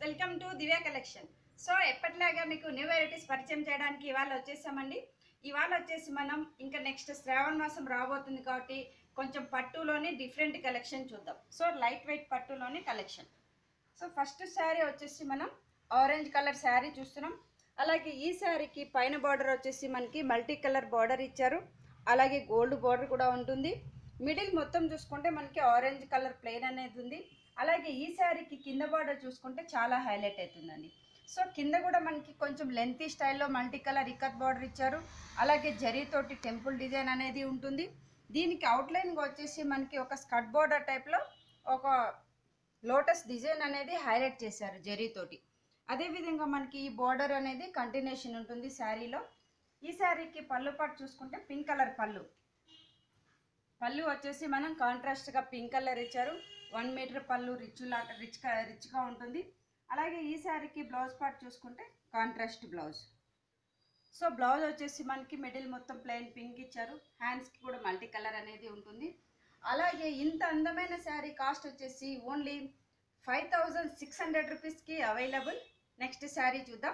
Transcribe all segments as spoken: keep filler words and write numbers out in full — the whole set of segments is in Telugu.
Welcome to Divya collection. So ఎప్పటిలాగా మీకు న్యూ వెరైటీస్ పరిచయం చేయడానికి ఇవాళ వచ్చేసామండి. ఇవాళ వచ్చేసి మనం ఇంకా నెక్స్ట్ శ్రావణ మాసం రాబోతుంది కాబట్టి కొంచెం పట్టులోని డిఫరెంట్ కలెక్షన్ చూద్దాం. సో లైట్ వెయిట్ పట్టులోని కలెక్షన్. సో ఫస్ట్ శారీ వచ్చేసి మనం ఆరెంజ్ కలర్ శారీ చూస్తున్నాం. అలాగే ఈ శారీకి పైన బార్డర్ వచ్చేసి మనకి మల్టీ కలర్ బార్డర్ ఇచ్చారు. అలాగే గోల్డ్ బార్డర్ కూడా ఉంటుంది. మిడిల్ మొత్తం చూసుకుంటే మనకి ఆరెంజ్ కలర్ ప్లెయిన్ అనేది ఉంది. అలాగే ఈ శారీకి కింద బార్డర్ చూసుకుంటే చాలా హైలైట్ అవుతుందండి. సో కింద కూడా మనకి కొంచెం లెంతీ స్టైల్లో మల్టీ కలర్ ఇక్కత్ బార్డర్ ఇచ్చారు. అలాగే జరీతోటి టెంపుల్ డిజైన్ అనేది ఉంటుంది. దీనికి అవుట్లైన్గా వచ్చేసి మనకి ఒక స్కర్ట్ బార్డర్ టైప్లో ఒక లోటస్ డిజైన్ అనేది హైలైట్ చేశారు జరీతోటి. అదేవిధంగా మనకి ఈ బార్డర్ అనేది కంటిన్యూషన్ ఉంటుంది శారీలో. ఈ శారీకి పళ్ళు పాటు చూసుకుంటే పింక్ కలర్ పళ్ళు పళ్ళు వచ్చేసి మనం కాంట్రాస్ట్గా పింక్ కలర్ ఇచ్చారు. వన్ మీటర్ పళ్ళు రిచ్ లా రిచ్ రిచ్గా ఉంటుంది. అలాగే ఈ శారీకి బ్లౌజ్ పార్ట్ చూసుకుంటే కాంట్రాస్ట్ బ్లౌజ్. సో బ్లౌజ్ వచ్చేసి మనకి మిడిల్ మొత్తం ప్లెయిన్ పింక్ ఇచ్చారు. హ్యాండ్స్కి కూడా మల్టీ కలర్ అనేది ఉంటుంది. అలాగే ఇంత అందమైన శారీ కాస్ట్ వచ్చేసి only five thousand six hundred రూపీస్కి అవైలబుల్. నెక్స్ట్ శారీ చూద్దాం.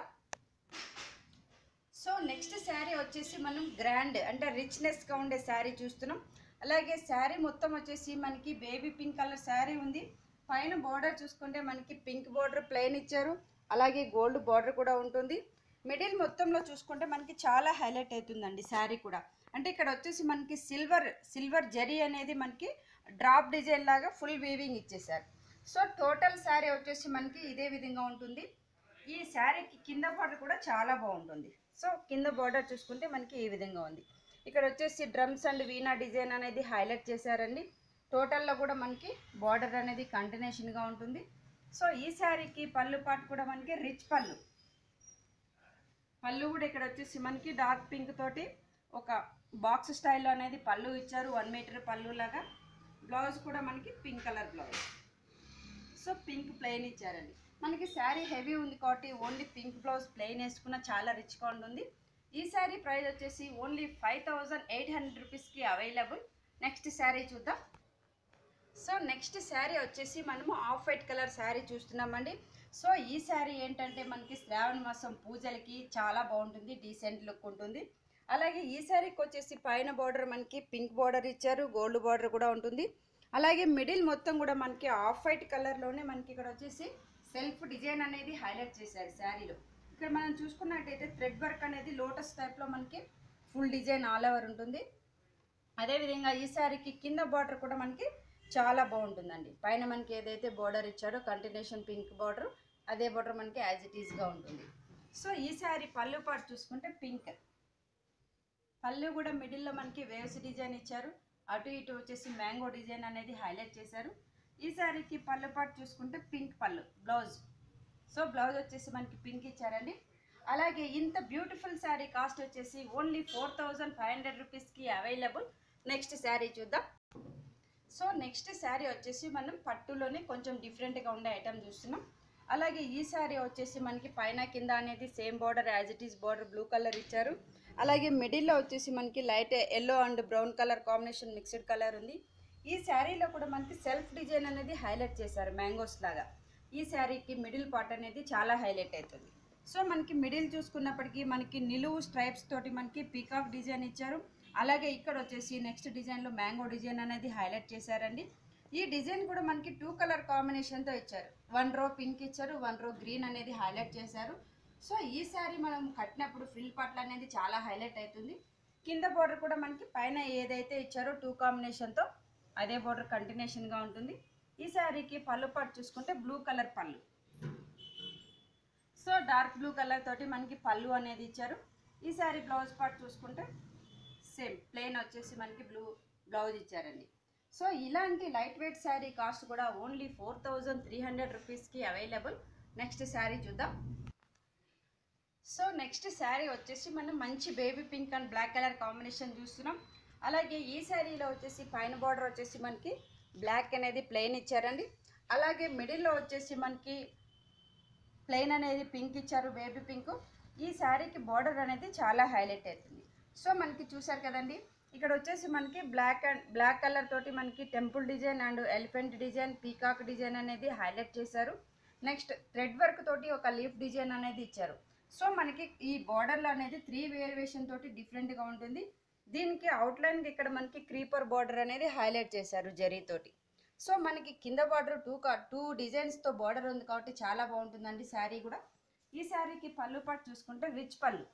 సో నెక్స్ట్ శారీ వచ్చేసి మనం గ్రాండ్ అంటే రిచ్నెస్గా ఉండే శారీ చూస్తున్నాం. అలాగే శారీ మొత్తం వచ్చేసి మనకి బేబీ పింక్ కలర్ శారీ ఉంది. పైన బార్డర్ చూసుకుంటే మనకి పింక్ బార్డర్ ప్లెయిన్ ఇచ్చారు. అలాగే గోల్డ్ బార్డర్ కూడా ఉంటుంది. మిడిల్ మొత్తంలో చూసుకుంటే మనకి చాలా హైలైట్ అవుతుందండి శారీ కూడా. అంటే ఇక్కడ వచ్చేసి మనకి సిల్వర్ సిల్వర్ జరీ అనేది మనకి డ్రాప్ డిజైన్ లాగా ఫుల్ వీవింగ్ ఇచ్చేసారు. సో టోటల్ శారీ వచ్చేసి మనకి ఇదే విధంగా ఉంటుంది. ఈ శారీకి కింద బార్డర్ కూడా చాలా బాగుంటుంది. సో కింద బార్డర్ చూసుకుంటే మనకి ఈ విధంగా ఉంది. ఇక్కడ వచ్చేసి డ్రమ్స్ అండ్ వీణా డిజైన్ అనేది హైలైట్ చేశారండి. టోటల్లో కూడా మనకి బార్డర్ అనేది కంటిన్యూషన్గా ఉంటుంది. సో ఈ శారీకి పళ్ళు పాటు కూడా మనకి రిచ్ పళ్ళు పళ్ళు కూడా ఇక్కడ వచ్చేసి మనకి డార్క్ పింక్ తోటి ఒక బాక్స్ స్టైల్లో అనేది పళ్ళు ఇచ్చారు. వన్ మీటర్ పళ్ళు లాగా. బ్లౌజ్ కూడా మనకి pink colour blouse. So pink plain ఇచ్చారండి. మనకి శారీ హెవీ ఉంది కాబట్టి ఓన్లీ పింక్ బ్లౌజ్ ప్లెయిన్ వేసుకున్న చాలా రిచ్గా ఉంటుంది. ఈ శారీ ప్రైస్ వచ్చేసి only five thousand eight hundred రూపీస్కి అవైలబుల్. నెక్స్ట్ శారీ చూద్దాం. సో నెక్స్ట్ శారీ వచ్చేసి మనము ఆఫ్ వైట్ కలర్ శారీ చూస్తున్నామండి. సో ఈ శారీ ఏంటంటే మనకి శ్రావణ మాసం పూజలకి చాలా బాగుంటుంది. డీసెంట్ లుక్ ఉంటుంది. అలాగే ఈ శారీకి వచ్చేసి పైన బార్డర్ మనకి పింక్ బార్డర్ ఇచ్చారు. గోల్డ్ బార్డర్ కూడా ఉంటుంది. అలాగే మిడిల్ మొత్తం కూడా మనకి ఆఫ్ వైట్ కలర్లోనే మనకి ఇక్కడ వచ్చేసి సెల్ఫ్ డిజైన్ అనేది హైలైట్ చేశారు శారీలో. ఇక్కడ మనం చూసుకున్నట్టయితే థ్రెడ్ వర్క్ అనేది లోటస్ టైప్లో మనకి ఫుల్ డిజైన్ ఆల్ ఓవర్ ఉంటుంది. అదేవిధంగా ఈ శారీకి కింద బార్డర్ కూడా మనకి చాలా బాగుంటుందండి. పైన మనకి ఏదైతే బార్డర్ ఇచ్చాడో కంటిన్యూషన్ పింక్ బార్డర్, అదే బార్డర్ మనకి యాజ్ ఇట్ ఈస్గా ఉంటుంది. సో ఈ శారీ పళ్ళు పాటు చూసుకుంటే పింక్ పళ్ళు కూడా మిడిల్లో మనకి వేవ్స్ డిజైన్ ఇచ్చారు. అటు ఇటు వచ్చేసి మ్యాంగో డిజైన్ అనేది హైలైట్ చేశారు. ఈ శారీకి పళ్ళు పాటు చూసుకుంటే పింక్ పళ్ళు బ్లౌజ్. సో బ్లౌజ్ వచ్చేసి మనకి పింక్ ఇచ్చారండి. అలాగే ఇంత బ్యూటిఫుల్ శారీ కాస్ట్ వచ్చేసి only four thousand five hundred రూపీస్కి అవైలబుల్. నెక్స్ట్ శారీ చూద్దాం. సో నెక్స్ట్ శారీ వచ్చేసి మనం పట్టులోనే కొంచెం డిఫరెంట్గా ఉండే ఐటమ్ చూస్తున్నాం. అలాగే ఈ శారీ వచ్చేసి మనకి పైన కింద అనేది same border as it is border blue colour ఇచ్చారు. అలాగే మిడిల్లో వచ్చేసి మనకి light yellow and brown colour combination mixed colour ఉంది. ఈ శారీలో కూడా మనకి సెల్ఫ్ డిజైన్ అనేది హైలైట్ చేశారు మ్యాంగోస్ లాగా. ఈ శారీకి మిడిల్ పార్ట్ అనేది చాలా హైలైట్ అవుతుంది. సో మనకి మిడిల్ చూసుకున్నప్పటికీ మనకి నిలువు స్ట్రైప్స్ తోటి మనకి పీకాక్ డిజైన్ ఇచ్చారు. అలాగే ఇక్కడ వచ్చేసి నెక్స్ట్ డిజైన్లో మ్యాంగో డిజైన్ అనేది హైలైట్ చేశారండి. ఈ డిజైన్ కూడా మనకి టూ కలర్ కాంబినేషన్తో ఇచ్చారు. వన్ రో పింక్ ఇచ్చారు, వన్ రో గ్రీన్ అనేది హైలైట్ చేశారు. సో ఈ శారీ మనం కట్టినప్పుడు ఫ్రిల్ పార్ట్ అనేది చాలా హైలైట్ అవుతుంది. కింద బార్డర్ కూడా మనకి పైన ఏదైతే ఇచ్చారో టూ కాంబినేషన్తో అదే బార్డర్ కంటిన్యూషన్గా ఉంటుంది. ఈ శారీకి పళ్ళు పాటు చూసుకుంటే బ్లూ కలర్ పళ్ళు. సో డార్క్ బ్లూ కలర్ తోటి మనకి పళ్ళు అనేది ఇచ్చారు. ఈ శారీ బ్లౌజ్ పార్ట్ చూసుకుంటే సేమ్ ప్లెయిన్ వచ్చేసి మనకి బ్లూ బ్లౌజ్ ఇచ్చారండి. సో ఇలాంటి లైట్ వెయిట్ శారీ కాస్ట్ కూడా only four thousand three hundred రూపీస్కి అవైలబుల్. నెక్స్ట్ శారీ చూద్దాం. సో నెక్స్ట్ శారీ వచ్చేసి మనం మంచి baby pink and black colour combination చూస్తున్నాం. అలాగే ఈ శారీలో వచ్చేసి పైన బార్డర్ వచ్చేసి మనకి బ్లాక్ అనేది ప్లెయిన్ ఇచ్చారండి. అలాగే మిడిల్లో వచ్చేసి మనకి ప్లెయిన్ అనేది పింక్ ఇచ్చారు, బేబీ పింక్. ఈ శారీకి బార్డర్ అనేది చాలా హైలైట్ అవుతుంది. సో మనకి చూసారు కదండి, ఇక్కడ వచ్చేసి మనకి బ్లాక్ అండ్ బ్లాక్ కలర్ తోటి మనకి temple design and elephant design, peacock design అనేది హైలైట్ చేశారు. నెక్స్ట్ థ్రెడ్ వర్క్ తోటి ఒక లీఫ్ డిజైన్ అనేది ఇచ్చారు. సో మనకి ఈ బార్డర్లో అనేది త్రీ వేరియేషన్ తోటి డిఫరెంట్గా ఉంటుంది. దీనికి అవుట్లైన్కి ఇక్కడ మనకి క్రీపర్ బార్డర్ అనేది హైలైట్ చేశారు జరీతోటి. సో మనకి కింద బార్డర్ టూ కా టూ డిజైన్స్తో బార్డర్ ఉంది కాబట్టి చాలా బాగుంటుందండి శారీ కూడా. ఈ శారీకి పళ్ళు పాటు చూసుకుంటే రిచ్ పళ్ళు.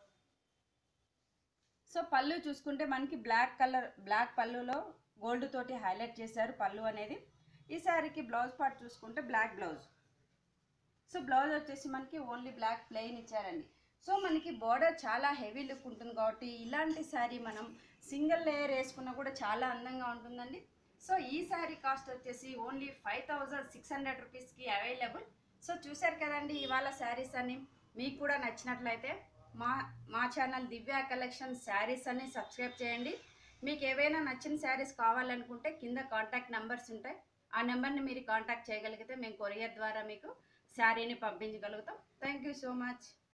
సో పళ్ళు చూసుకుంటే మనకి బ్లాక్ కలర్ బ్లాక్ పళ్ళులో గోల్డ్ తోటి హైలైట్ చేశారు పళ్ళు అనేది. ఈ శారీకి బ్లౌజ్ పార్ట్ చూసుకుంటే బ్లాక్ బ్లౌజ్. సో బ్లౌజ్ వచ్చేసి మనకి ఓన్లీ బ్లాక్ ప్లెయిన్ ఇచ్చారండి. సో మనకి బార్డర్ చాలా హెవీ లుక్ ఉంటుంది కాబట్టి ఇలాంటి శారీ మనం సింగిల్ లేయర్ వేసుకున్నా కూడా చాలా అందంగా ఉంటుందండి. సో ఈ శారీ కాస్ట్ వచ్చేసి only five thousand six hundred రూపీస్కి అవైలబుల్. సో చూశారు కదండి ఇవాళ శారీస్ అని. మీకు కూడా నచ్చినట్లయితే మా మా ఛానల్ దివ్య కలెక్షన్ శారీస్ అని సబ్స్క్రైబ్ చేయండి. మీకు ఏవైనా నచ్చిన శారీస్ కావాలనుకుంటే కింద కాంటాక్ట్ నెంబర్స్ ఉంటాయి. ఆ నెంబర్ని మీరు కాంటాక్ట్ చేయగలిగితే మేము కొరియర్ ద్వారా మీకు శారీని పంపించగలుగుతాం. Thank you so much.